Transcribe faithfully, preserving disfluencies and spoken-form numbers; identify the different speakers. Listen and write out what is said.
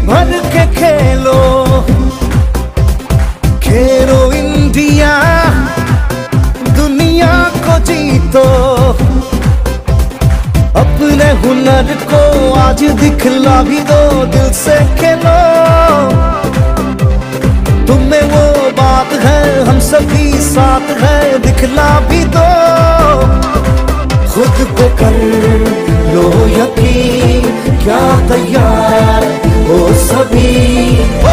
Speaker 1: भर के खेलो, खेलो इंडिया, दुनिया को जीतो। अपने हुनर को आज दिखला भी दो, दिल से खेलो। तुम्हें वो बात है, हम सभी साथ है, दिखला भी दो। खुद पे कर लो यकीन, क्या तैयार हो सभी।